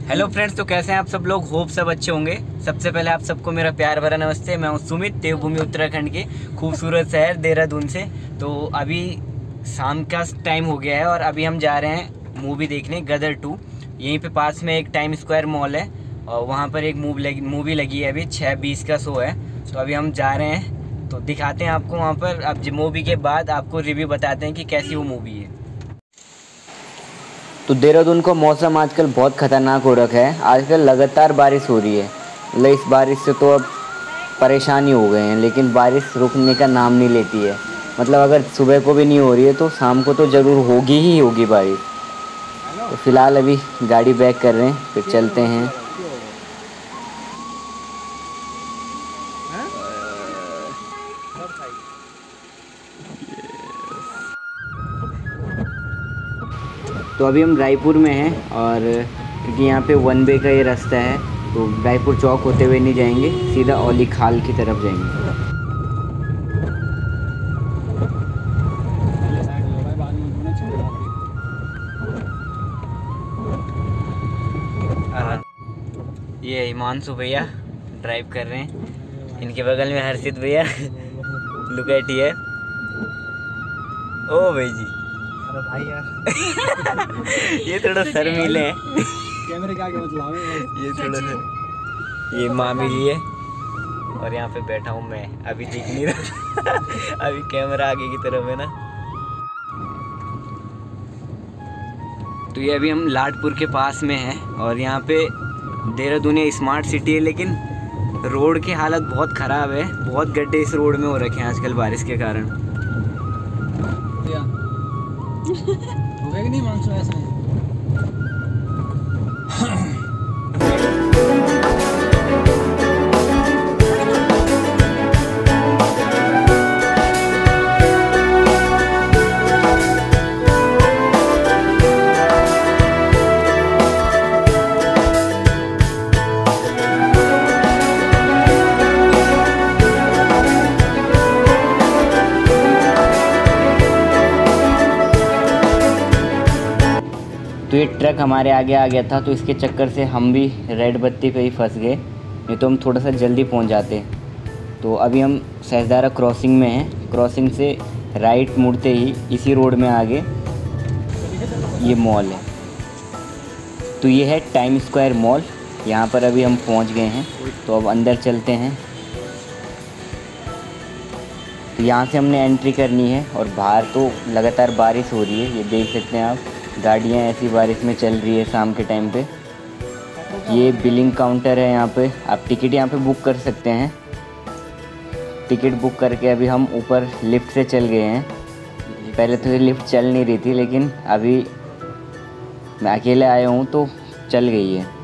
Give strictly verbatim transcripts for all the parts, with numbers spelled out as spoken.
Hello friends, तो कैसे हैं आप सब लोग। होप सब अच्छे होंगे। सबसे पहले आप सबको मेरा प्यार भरा नमस्ते। मैं हूं सुमित, देवभूमि उत्तराखंड के खूबसूरत शहर देहरादून से। तो अभी शाम का टाइम हो गया है और अभी हम जा रहे हैं मूवी देखने गदर टू। यहीं पे पास में एक टाइम स्क्वायर मॉल है और वहाँ पर एक मूवी लगी मूवी लगी है। अभी छः बीस का शो है, तो अभी हम जा रहे हैं, तो दिखाते हैं आपको वहाँ पर। अब मूवी के बाद आपको रिव्यू बताते हैं कि कैसी वो मूवी है। तो देहरादून का मौसम आजकल बहुत ख़तरनाक हो रखा है। आजकल लगातार बारिश हो रही है। मतलब इस बारिश से तो अब परेशानी हो गए हैं, लेकिन बारिश रुकने का नाम नहीं लेती है। मतलब अगर सुबह को भी नहीं हो रही है तो शाम को तो ज़रूर होगी ही होगी बारिश। तो फ़िलहाल अभी गाड़ी बैक कर रहे हैं, फिर चलते हैं। तो अभी हम रायपुर में हैं और क्योंकि यहाँ पे वन वे का ये रास्ता है, तो रायपुर चौक होते हुए नहीं जाएंगे, सीधा औली खाल की तरफ जाएंगे। ये हिमांशु भैया ड्राइव कर रहे हैं, इनके बगल में हर्षित भैया लुक एट हियर। ओ भाई जी, अरे भाई यार ये थोड़ा शर्मीले हैं। कैमरे के आगे मत लाओ। ये थोड़ा सा, ये मामी जी है और यहाँ पे बैठा हूँ मैं, अभी दिख नहीं रहा अभी कैमरा आगे की तरफ है ना। तो ये अभी हम लाडपुर के पास में हैं और यहाँ पे देहरादून स्मार्ट सिटी है, लेकिन रोड की हालत बहुत ख़राब है। बहुत गड्ढे इस रोड में हो रखे हैं आजकल बारिश के कारण। होगा कि नहीं मानसो ऐसा है। तो ये ट्रक हमारे आगे आ गया था, तो इसके चक्कर से हम भी रेड बत्ती पे ही फंस गए, नहीं तो हम थोड़ा सा जल्दी पहुंच जाते। तो अभी हम सहजदारा क्रॉसिंग में हैं। क्रॉसिंग से राइट मुड़ते ही इसी रोड में आगे ये मॉल है। तो ये है टाइम स्क्वायर मॉल। यहाँ पर अभी हम पहुँच गए हैं, तो अब अंदर चलते हैं। तो यहाँ से हमने एंट्री करनी है और बाहर तो लगातार बारिश हो रही है, ये देख सकते हैं आप। गाड़ियाँ ऐसी बारिश में चल रही है शाम के टाइम पे। ये बिलिंग काउंटर है, यहाँ पे आप टिकट यहाँ पे बुक कर सकते हैं। टिकट बुक करके अभी हम ऊपर लिफ्ट से चल गए हैं। पहले तो ये लिफ्ट चल नहीं रही थी, लेकिन अभी मैं अकेले आया हूँ तो चल गई है।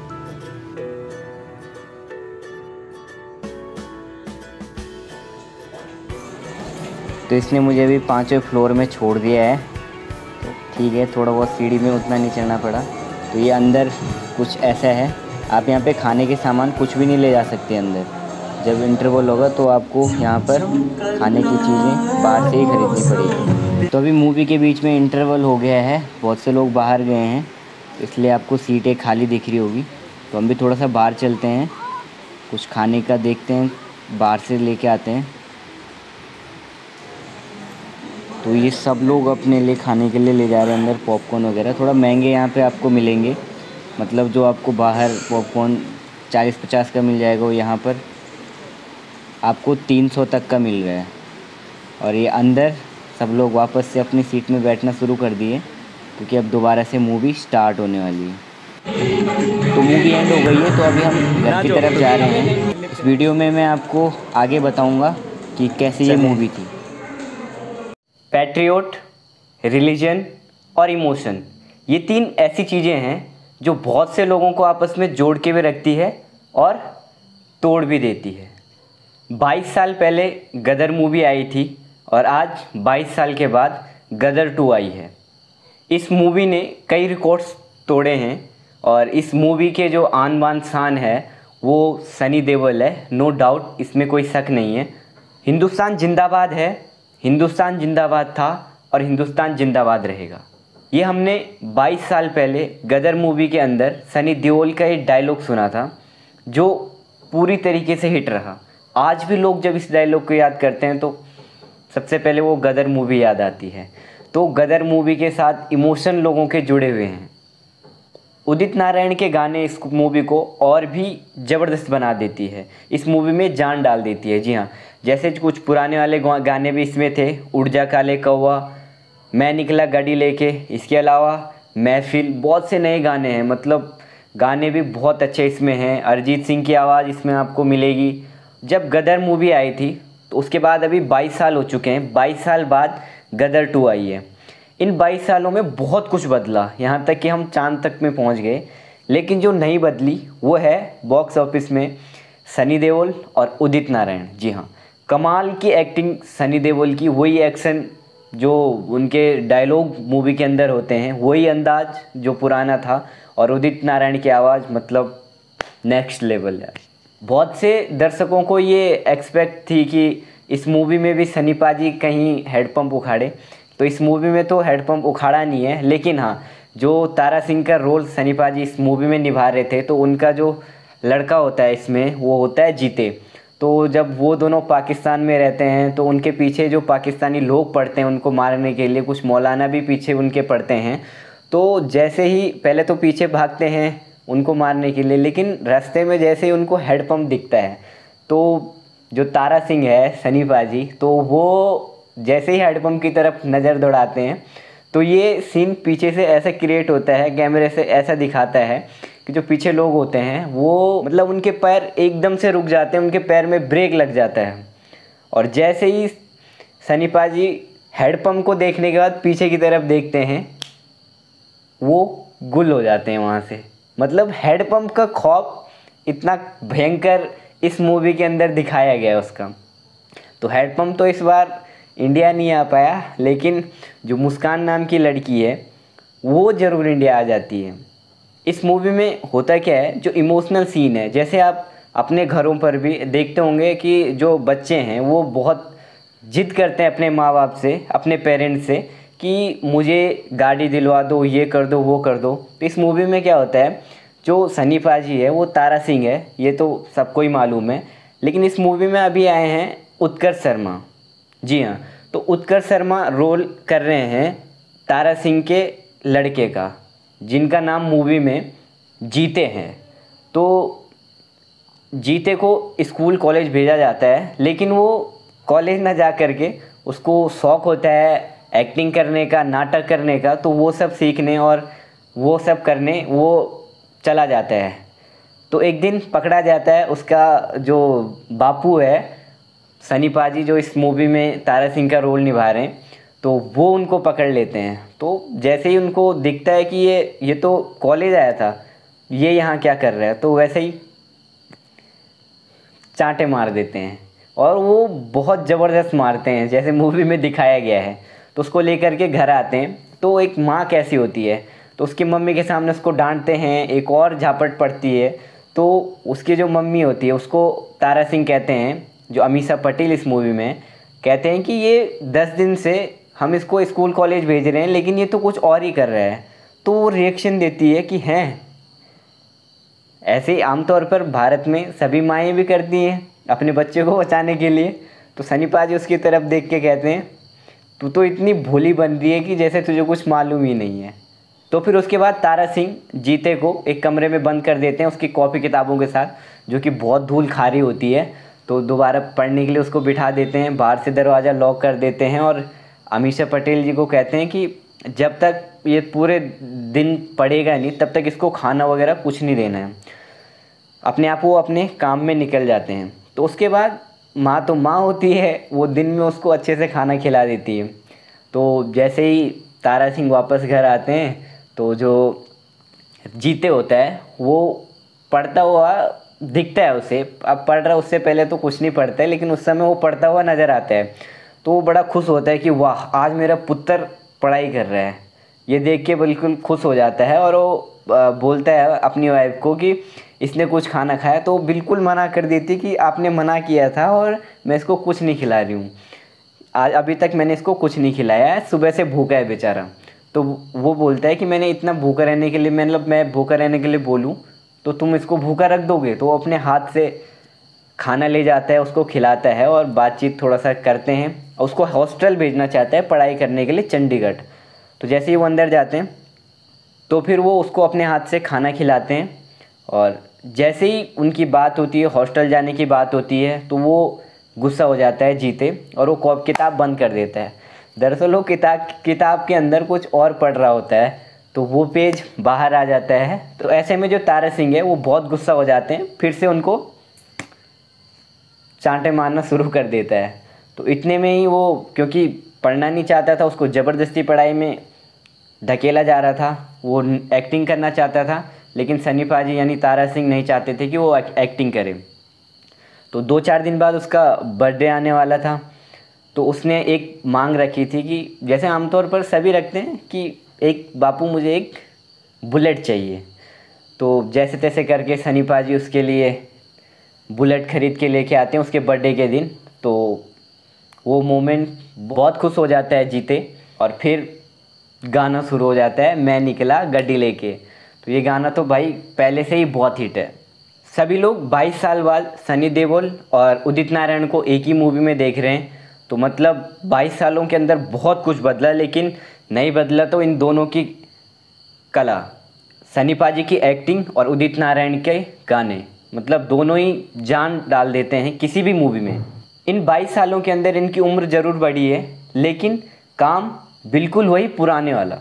तो इसने मुझे अभी पाँचवें फ्लोर में छोड़ दिया है। ठीक है, थोड़ा बहुत सीढ़ी में उतना नहीं चढ़ना पड़ा। तो ये अंदर कुछ ऐसा है, आप यहाँ पे खाने के सामान कुछ भी नहीं ले जा सकते अंदर। जब इंटरवल होगा तो आपको यहाँ पर खाने की चीज़ें बाहर से ही खरीदनी पड़ेगी। तो अभी मूवी के बीच में इंटरवल हो गया है, बहुत से लोग बाहर गए हैं, तो इसलिए आपको सीटें खाली दिख रही होगी। तो हम भी थोड़ा सा बाहर चलते हैं, कुछ खाने का देखते हैं, बाहर से लेके आते हैं। तो ये सब लोग अपने लिए खाने के लिए ले जा रहे हैं अंदर, पॉपकॉर्न वगैरह। थोड़ा महंगे यहाँ पे आपको मिलेंगे, मतलब जो आपको बाहर पॉपकॉर्न चालीस पचास का मिल जाएगा, वो यहाँ पर आपको तीन सौ तक का मिल रहा है। और ये अंदर सब लोग वापस से अपनी सीट में बैठना शुरू कर दिए, क्योंकि अब दोबारा से मूवी स्टार्ट होने वाली है। तो मूवी एंड हो गई है, तो अभी हम घर की तरफ जा रहे हैं। इस वीडियो में मैं आपको आगे बताऊँगा कि कैसी ये मूवी थी। पैट्रियोट, रिलीजन और इमोशन, ये तीन ऐसी चीज़ें हैं जो बहुत से लोगों को आपस में जोड़ के भी रखती है और तोड़ भी देती है। बाईस साल पहले गदर मूवी आई थी और आज बाईस साल के बाद गदर टू आई है। इस मूवी ने कई रिकॉर्ड्स तोड़े हैं और इस मूवी के जो आन बान शान है वो सनी देओल है, नो डाउट, इसमें कोई शक नहीं है। हिंदुस्तान जिंदाबाद है, हिंदुस्तान जिंदाबाद था और हिंदुस्तान जिंदाबाद रहेगा। ये हमने बाईस साल पहले गदर मूवी के अंदर सनी देओल का एक डायलॉग सुना था जो पूरी तरीके से हिट रहा। आज भी लोग जब इस डायलॉग को याद करते हैं तो सबसे पहले वो गदर मूवी याद आती है। तो गदर मूवी के साथ इमोशन लोगों के जुड़े हुए हैं। उदित नारायण के गाने इस मूवी को और भी ज़बरदस्त बना देती है, इस मूवी में जान डाल देती है। जी हाँ, जैसे कुछ पुराने वाले गाने भी इसमें थे, उड़ जा काले कौवा, मैं निकला गाड़ी लेके, इसके अलावा महफिल, बहुत से नए गाने हैं। मतलब गाने भी बहुत अच्छे इसमें हैं। अरिजीत सिंह की आवाज़ इसमें आपको मिलेगी। जब गदर मूवी आई थी तो उसके बाद अभी बाईस साल हो चुके हैं। बाईस साल बाद गदर टू आई है। इन बाईस सालों में बहुत कुछ बदला, यहाँ तक कि हम चांद तक में पहुँच गए। लेकिन जो नहीं बदली वो है बॉक्स ऑफिस में सनी देओल और उदित नारायण। जी हाँ, कमाल की एक्टिंग सनी देओल की, वही एक्शन जो उनके डायलॉग मूवी के अंदर होते हैं, वही अंदाज जो पुराना था, और उदित नारायण की आवाज़ मतलब नेक्स्ट लेवल है। बहुत से दर्शकों को ये एक्सपेक्ट थी कि इस मूवी में भी सनी पाजी कहीं हेडपम्प उखाड़े, तो इस मूवी में तो हेडपम्प उखाड़ा नहीं है। लेकिन हाँ, जो तारा सिंह का रोल सनी पाजी इस मूवी में निभा रहे थे, तो उनका जो लड़का होता है इसमें वो होता है जीते। तो जब वो दोनों पाकिस्तान में रहते हैं तो उनके पीछे जो पाकिस्तानी लोग पड़ते हैं उनको मारने के लिए, कुछ मौलाना भी पीछे उनके पड़ते हैं। तो जैसे ही पहले तो पीछे भागते हैं उनको मारने के लिए, लेकिन रास्ते में जैसे ही उनको हेडपम्प दिखता है तो जो तारा सिंह है सनी पाजी, तो वो जैसे ही हेडपम्प की तरफ नज़र दौड़ाते हैं तो ये सीन पीछे से ऐसा क्रिएट होता है, कैमरे से ऐसा दिखाता है कि जो पीछे लोग होते हैं वो मतलब उनके पैर एकदम से रुक जाते हैं, उनके पैर में ब्रेक लग जाता है। और जैसे ही सनी पाजी हेडपम्प को देखने के बाद पीछे की तरफ देखते हैं वो गुल हो जाते हैं वहाँ से। मतलब हेडपम्प का खौफ इतना भयंकर इस मूवी के अंदर दिखाया गया है उसका। तो हेडपम्प तो इस बार इंडिया नहीं आ पाया, लेकिन जो मुस्कान नाम की लड़की है वो ज़रूर इंडिया आ जाती है। इस मूवी में होता क्या है, जो इमोशनल सीन है, जैसे आप अपने घरों पर भी देखते होंगे कि जो बच्चे हैं वो बहुत जिद करते हैं अपने माँ बाप से, अपने पेरेंट्स से कि मुझे गाड़ी दिलवा दो, ये कर दो, वो कर दो। तो इस मूवी में क्या होता है, जो सनी पाजी है वो तारा सिंह है, ये तो सबको ही मालूम है। लेकिन इस मूवी में अभी आए हैं उत्कर्ष शर्मा। जी हाँ, तो उत्कर्ष शर्मा रोल कर रहे हैं तारा सिंह के लड़के का, जिनका नाम मूवी में जीते हैं। तो जीते को स्कूल कॉलेज भेजा जाता है, लेकिन वो कॉलेज ना जा कर के उसको शौक़ होता है एक्टिंग करने का, नाटक करने का, तो वो सब सीखने और वो सब करने वो चला जाता है। तो एक दिन पकड़ा जाता है, उसका जो बापू है सनी पाजी जो इस मूवी में तारा सिंह का रोल निभा रहे हैं, तो वो उनको पकड़ लेते हैं। तो जैसे ही उनको दिखता है कि ये ये तो कॉलेज आया था, ये यहाँ क्या कर रहा है, तो वैसे ही चांटे मार देते हैं, और वो बहुत ज़बरदस्त मारते हैं जैसे मूवी में दिखाया गया है। तो उसको लेकर के घर आते हैं। तो एक माँ कैसी होती है, तो उसकी मम्मी के सामने उसको डांटते हैं, एक और झापट पड़ती है। तो उसकी जो मम्मी होती है उसको तारा सिंह कहते हैं, जो अमीषा पटेल इस मूवी में कहते हैं कि ये दस दिन से हम इसको स्कूल कॉलेज भेज रहे हैं, लेकिन ये तो कुछ और ही कर रहा है। तो वो रिएक्शन देती है कि हैं, ऐसे ही आमतौर पर भारत में सभी माएँ भी करती हैं अपने बच्चे को बचाने के लिए। तो सनी पाजी उसकी तरफ देख के कहते हैं तू तो इतनी भोली बन रही है कि जैसे तुझे कुछ मालूम ही नहीं है। तो फिर उसके बाद तारा सिंह जीते को एक कमरे में बंद कर देते हैं उसकी कॉपी किताबों के साथ, जो कि बहुत धूल खा रही होती है। तो दोबारा पढ़ने के लिए उसको बिठा देते हैं, बाहर से दरवाज़ा लॉक कर देते हैं, और अमीषा पटेल जी को कहते हैं कि जब तक ये पूरे दिन पढ़ेगा नहीं तब तक इसको खाना वगैरह कुछ नहीं देना है। अपने आप वो अपने काम में निकल जाते हैं। तो उसके बाद माँ तो माँ होती है, वो दिन में उसको अच्छे से खाना खिला देती है। तो जैसे ही तारा सिंह वापस घर आते हैं तो जो जीते होता है वो पढ़ता हुआ दिखता है उसे। अब पढ़ रहा उससे पहले तो कुछ नहीं पढ़ता है, लेकिन उस समय वो पढ़ता हुआ नज़र आता है। तो वो बड़ा खुश होता है कि वाह, आज मेरा पुत्र पढ़ाई कर रहा है। ये देख के बिल्कुल खुश हो जाता है, और वो बोलता है अपनी वाइफ को कि इसने कुछ खाना खाया। तो बिल्कुल मना कर देती कि आपने मना किया था और मैं इसको कुछ नहीं खिला रही हूँ, आज अभी तक मैंने इसको कुछ नहीं खिलाया है, सुबह से भूखा है बेचारा। तो वो बोलता है कि मैंने इतना भूखा रहने के लिए, मतलब मैं भूखा रहने के लिए बोलूँ तो तुम इसको भूखा रख दोगे? तो वो अपने हाथ से खाना ले जाता है, उसको खिलाता है और बातचीत थोड़ा सा करते हैं। उसको हॉस्टल भेजना चाहता है पढ़ाई करने के लिए, चंडीगढ़। तो जैसे ही वो अंदर जाते हैं तो फिर वो उसको अपने हाथ से खाना खिलाते हैं, और जैसे ही उनकी बात होती है, हॉस्टल जाने की बात होती है, तो वो गुस्सा हो जाता है जीते, और वो कॉप किताब बंद कर देता है। दरअसल वो किताब किताब के अंदर कुछ और पढ़ रहा होता है, तो वो पेज बाहर आ जाता है। तो ऐसे में जो तारा सिंह है वो बहुत गुस्सा हो जाते हैं, फिर से उनको चांटे मारना शुरू कर देता है। तो इतने में ही वो, क्योंकि पढ़ना नहीं चाहता था, उसको ज़बरदस्ती पढ़ाई में धकेला जा रहा था, वो एक्टिंग करना चाहता था, लेकिन सनी पाजी यानी तारा सिंह नहीं चाहते थे कि वो एक्टिंग करे। तो दो चार दिन बाद उसका बर्थडे आने वाला था, तो उसने एक मांग रखी थी कि जैसे आमतौर पर सभी रखते हैं कि एक बापू मुझे एक बुलेट चाहिए। तो जैसे तैसे करके सनी पाजी उसके लिए बुलेट ख़रीद के लेके आते हैं उसके बर्थडे के दिन। तो वो मोमेंट बहुत खुश हो जाता है जीते, और फिर गाना शुरू हो जाता है, मैं निकला गड्डी लेके। तो ये गाना तो भाई पहले से ही बहुत हिट है। सभी लोग बाईस साल बाद सनी देओल और उदित नारायण को एक ही मूवी में देख रहे हैं, तो मतलब बाईस सालों के अंदर बहुत कुछ बदला, लेकिन नहीं बदला तो इन दोनों की कला, सनी पाजी की एक्टिंग और उदित नारायण के गाने, मतलब दोनों ही जान डाल देते हैं किसी भी मूवी में। इन बाईस सालों के अंदर इनकी उम्र ज़रूर बढ़ी है, लेकिन काम बिल्कुल वही पुराने वाला।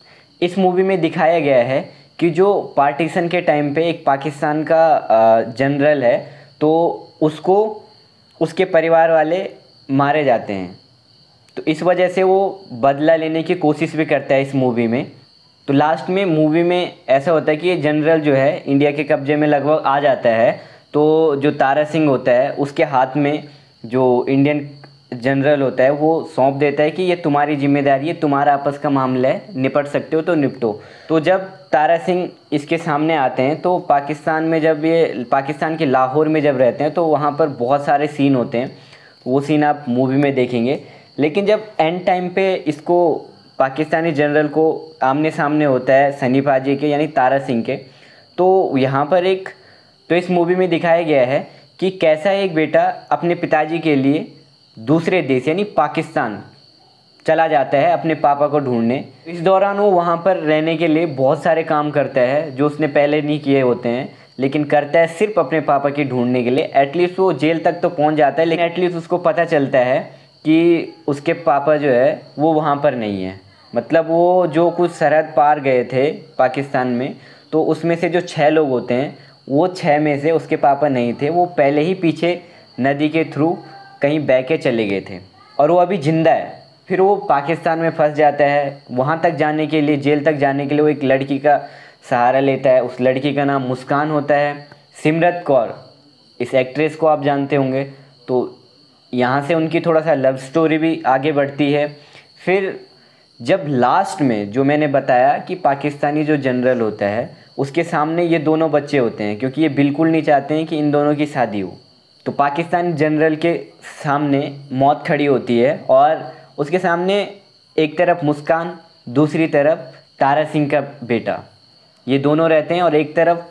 इस मूवी में दिखाया गया है कि जो पार्टीशन के टाइम पे एक पाकिस्तान का जनरल है, तो उसको उसके परिवार वाले मारे जाते हैं, तो इस वजह से वो बदला लेने की कोशिश भी करता है इस मूवी में। तो लास्ट में मूवी में ऐसा होता है कि ये जनरल जो है इंडिया के कब्जे में लगभग आ जाता है, तो जो तारा सिंह होता है उसके हाथ में जो इंडियन जनरल होता है वो सौंप देता है कि ये तुम्हारी जिम्मेदारी है, तुम्हारा आपस का मामला है, निपट सकते हो तो निपटो। तो जब तारा सिंह इसके सामने आते हैं, तो पाकिस्तान में जब ये पाकिस्तान के लाहौर में जब रहते हैं, तो वहाँ पर बहुत सारे सीन होते हैं, वो सीन आप मूवी में देखेंगे। लेकिन जब एंड टाइम पे इसको पाकिस्तानी जनरल को आमने सामने होता है सनी पाजी के यानी तारा सिंह के, तो यहाँ पर एक, तो इस मूवी में दिखाया गया है कि कैसा एक बेटा अपने पिताजी के लिए दूसरे देश यानी पाकिस्तान चला जाता है अपने पापा को ढूंढने। इस दौरान वो वहाँ पर रहने के लिए बहुत सारे काम करता है जो उसने पहले नहीं किए होते हैं, लेकिन करता है सिर्फ अपने पापा की ढूंढने के लिए। एटलीस्ट वो जेल तक तो पहुँच जाता है, लेकिन एटलीस्ट उसको पता चलता है कि उसके पापा जो है वो वहाँ पर नहीं है। मतलब वो जो कुछ सरहद पार गए थे पाकिस्तान में, तो उसमें से जो छः लोग होते हैं, वो छः में से उसके पापा नहीं थे, वो पहले ही पीछे नदी के थ्रू कहीं बह के चले गए थे, और वो अभी ज़िंदा है। फिर वो पाकिस्तान में फंस जाता है। वहाँ तक जाने के लिए, जेल तक जाने के लिए वो एक लड़की का सहारा लेता है। उस लड़की का नाम मुस्कान होता है, सिमरत कौर, इस एक्ट्रेस को आप जानते होंगे। तो यहाँ से उनकी थोड़ा सा लव स्टोरी भी आगे बढ़ती है। फिर जब लास्ट में जो मैंने बताया कि पाकिस्तानी जो जनरल होता है उसके सामने ये दोनों बच्चे होते हैं, क्योंकि ये बिल्कुल नहीं चाहते हैं कि इन दोनों की शादी हो, तो पाकिस्तानी जनरल के सामने मौत खड़ी होती है, और उसके सामने एक तरफ मुस्कान, दूसरी तरफ तारा सिंह का बेटा, ये दोनों रहते हैं, और एक तरफ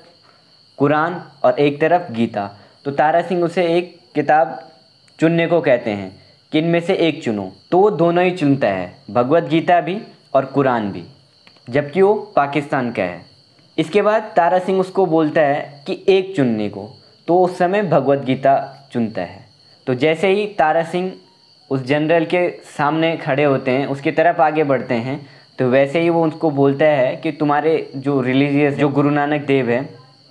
कुरान और एक तरफ गीता। तो तारा सिंह उसे एक किताब चुनने को कहते हैं कि इनमें से एक चुनो, तो वो दोनों ही चुनता है, भगवत गीता भी और कुरान भी, जबकि वो पाकिस्तान का है। इसके बाद तारा सिंह उसको बोलता है कि एक चुनने को, तो उस समय भगवत गीता चुनता है। तो जैसे ही तारा सिंह उस जनरल के सामने खड़े होते हैं, उसकी तरफ आगे बढ़ते हैं, तो वैसे ही वो उसको बोलता है कि तुम्हारे जो रिलीजियस जो गुरु नानक देव है,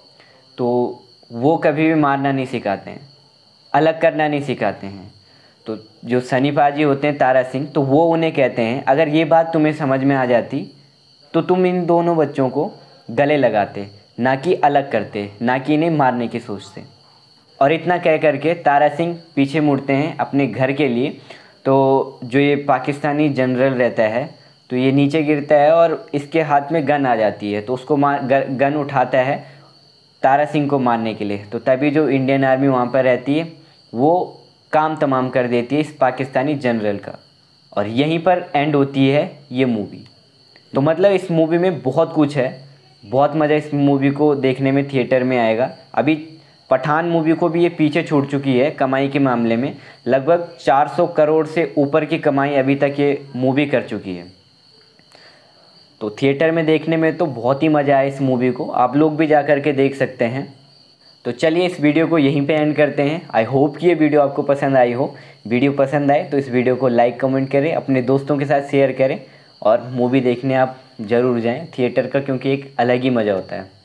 तो वो कभी भी मारना नहीं सिखाते हैं, अलग करना नहीं सिखाते हैं। तो जो सनी पाजी होते हैं तारा सिंह, तो वो उन्हें कहते हैं अगर ये बात तुम्हें समझ में आ जाती तो तुम इन दोनों बच्चों को गले लगाते, ना कि अलग करते, ना कि इन्हें मारने की सोचते। और इतना कह करके तारा सिंह पीछे मुड़ते हैं अपने घर के लिए। तो जो ये पाकिस्तानी जनरल रहता है, तो ये नीचे गिरता है और इसके हाथ में गन आ जाती है, तो उसको मार गन उठाता है तारा सिंह को मारने के लिए। तो तभी जो इंडियन आर्मी वहाँ पर रहती है वो काम तमाम कर देती है इस पाकिस्तानी जनरल का, और यहीं पर एंड होती है ये मूवी। तो मतलब इस मूवी में बहुत कुछ है, बहुत मज़ा इस मूवी को देखने में थिएटर में आएगा। अभी पठान मूवी को भी ये पीछे छूट चुकी है कमाई के मामले में, लगभग चार सौ करोड़ से ऊपर की कमाई अभी तक ये मूवी कर चुकी है। तो थिएटर में देखने में तो बहुत ही मज़ा आया इस मूवी को, आप लोग भी जा कर के देख सकते हैं। तो चलिए इस वीडियो को यहीं पे एंड करते हैं। आई होप कि ये वीडियो आपको पसंद आई हो। वीडियो पसंद आए तो इस वीडियो को लाइक कमेंट करें, अपने दोस्तों के साथ शेयर करें और मूवी देखने आप ज़रूर जाएं थिएटर का, क्योंकि एक अलग ही मज़ा होता है।